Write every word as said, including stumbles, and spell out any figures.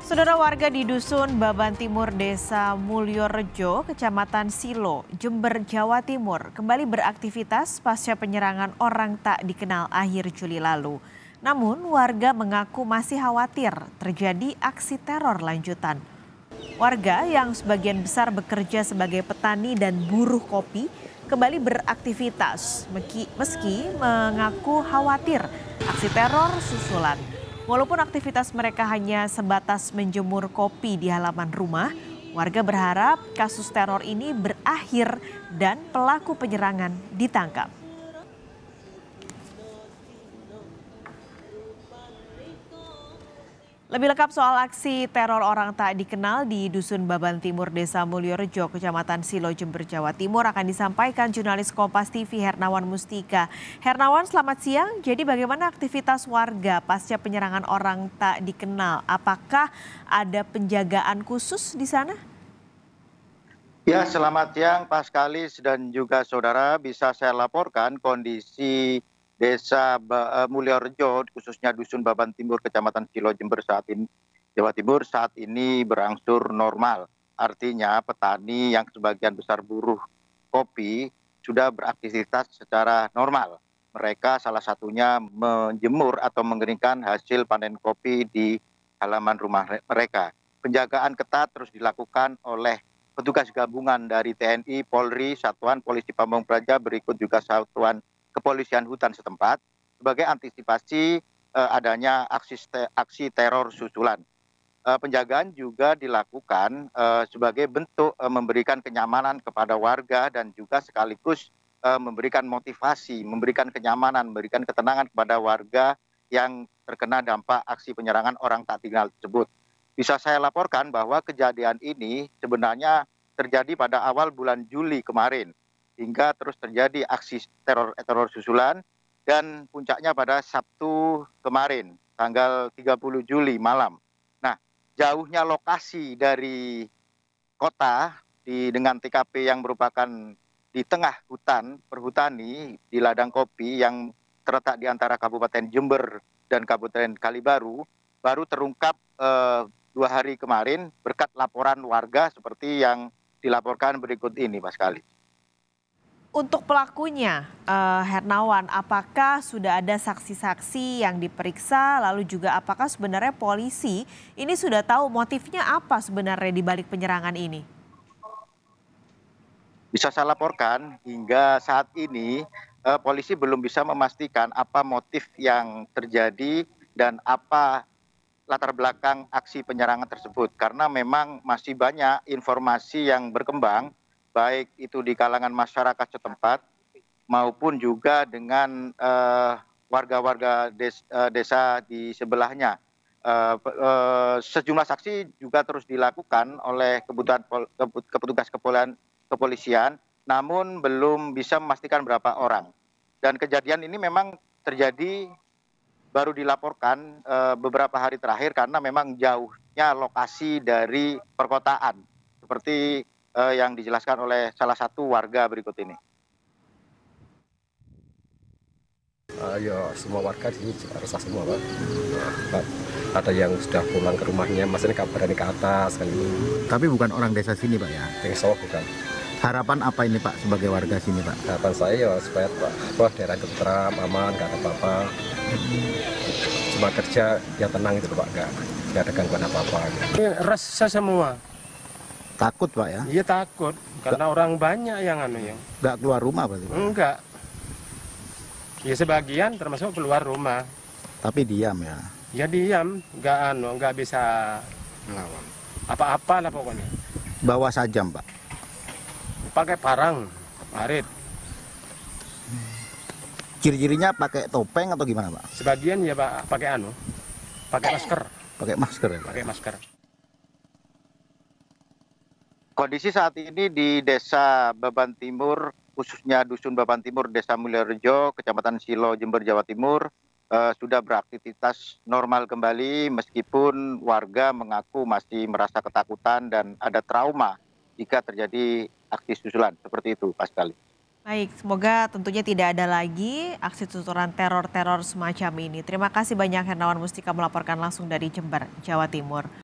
Saudara warga di Dusun Baban Timur, Desa Mulyorejo, Kecamatan Silo, Jember, Jawa Timur, kembali beraktivitas pasca penyerangan orang tak dikenal akhir Juli lalu. Namun, warga mengaku masih khawatir terjadi aksi teror lanjutan. Warga yang sebagian besar bekerja sebagai petani dan buruh kopi kembali beraktivitas meski, meski mengaku khawatir aksi teror susulan. Walaupun aktivitas mereka hanya sebatas menjemur kopi di halaman rumah, warga berharap kasus teror ini berakhir dan pelaku penyerangan ditangkap. Lebih lengkap soal aksi teror orang tak dikenal di Dusun Baban Timur, Desa Mulyorejo, Kecamatan Silo, Jember, Jawa Timur akan disampaikan jurnalis Kompas T V Hernawan Mustika. Hernawan, selamat siang. Jadi bagaimana aktivitas warga pasca penyerangan orang tak dikenal? Apakah ada penjagaan khusus di sana? Ya, selamat siang Pak Skalis dan juga saudara. Bisa saya laporkan kondisi Desa Mulyorejo, khususnya Dusun Baban Timur, Kecamatan Silo, Jember saat ini, Jawa Timur saat ini berangsur normal. Artinya petani yang sebagian besar buruh kopi sudah beraktivitas secara normal. Mereka salah satunya menjemur atau mengeringkan hasil panen kopi di halaman rumah mereka. Penjagaan ketat terus dilakukan oleh petugas gabungan dari T N I, Polri, Satuan Polisi Pamong Praja, berikut juga Satuan Kepolisian Hutan setempat sebagai antisipasi eh, adanya aksi, aksi teror susulan. Eh, penjagaan juga dilakukan eh, sebagai bentuk eh, memberikan kenyamanan kepada warga dan juga sekaligus eh, memberikan motivasi, memberikan kenyamanan, memberikan ketenangan kepada warga yang terkena dampak aksi penyerangan orang tak dikenal tersebut. Bisa saya laporkan bahwa kejadian ini sebenarnya terjadi pada awal bulan Juli kemarin, hingga terus terjadi aksi teror teror susulan dan puncaknya pada Sabtu kemarin tanggal tiga puluh Juli malam. Nah, jauhnya lokasi dari kota di dengan T K P yang merupakan di tengah hutan perhutani di ladang kopi yang terletak di antara Kabupaten Jember dan Kabupaten Kalibaru baru terungkap eh, dua hari kemarin berkat laporan warga seperti yang dilaporkan berikut ini, Mas Kali. Untuk pelakunya, eh, Hernawan, apakah sudah ada saksi-saksi yang diperiksa? Lalu juga apakah sebenarnya polisi ini sudah tahu motifnya apa sebenarnya di balik penyerangan ini? Bisa saya laporkan hingga saat ini eh, polisi belum bisa memastikan apa motif yang terjadi dan apa latar belakang aksi penyerangan tersebut. Karena memang masih banyak informasi yang berkembang, baik itu di kalangan masyarakat setempat maupun juga dengan eh, warga-warga des, eh, desa di sebelahnya. Eh, eh, sejumlah saksi juga terus dilakukan oleh kebutuhan pol, kebut, petugas kepolisian, kepolisian, namun belum bisa memastikan berapa orang. Dan kejadian ini memang terjadi baru dilaporkan eh, beberapa hari terakhir karena memang jauhnya lokasi dari perkotaan, seperti eh, yang dijelaskan oleh salah satu warga berikut ini. Uh, ya semua warga di sini resah semua, Pak. Nah, ada yang sudah pulang ke rumahnya, maksudnya kabarnya ke atas kan gitu. Tapi bukan orang desa sini, Pak ya? Besok bukan. Harapan apa ini, Pak, sebagai warga sini, Pak? Harapan saya ya supaya Pak, wah, daerah tentram, aman, nggak ada apa-apa. Cuma kerja ya tenang itu, Pak, nggak nggak ada gangguan apa-apa. Gitu. Resah semua. Takut, Pak ya? Iya takut, karena gak, orang banyak yang anu yang. Nggak keluar rumah, Pak? Enggak. Ya sebagian termasuk keluar rumah. Tapi diam ya? Ya diam, nggak anu, nggak bisa melawan. Apa-apa lah pokoknya. Bawa sajam, Pak? Pakai parang, parit. Ciri-cirinya pakai topeng atau gimana, Pak? Sebagian ya Pak pakai anu, pakai masker. Pakai masker ya, Pak? Pakai masker. Kondisi saat ini di Desa Baban Timur, khususnya Dusun Baban Timur, Desa Mulyorejo, Kecamatan Silo, Jember, Jawa Timur, eh, sudah beraktivitas normal kembali meskipun warga mengaku masih merasa ketakutan dan ada trauma jika terjadi aksi susulan seperti itu, Pak Sekali. Baik, semoga tentunya tidak ada lagi aksi susulan teror-teror semacam ini. Terima kasih banyak Hernawan Mustika melaporkan langsung dari Jember, Jawa Timur.